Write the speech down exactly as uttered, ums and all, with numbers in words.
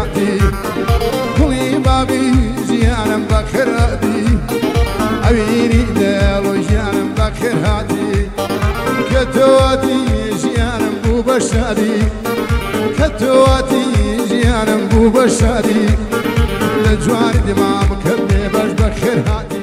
هاتی کوڵی باقی ژیانم بەخێر هاتی ئەوینی دڵ و ژیانم بەخێر هاتی کە تۆ هاتی ژیانم بوو بە شادی کە تۆ هاتی ژیانم بوو بە شادی لە جوانی دمام کە بێ بەش بەخێر هاتی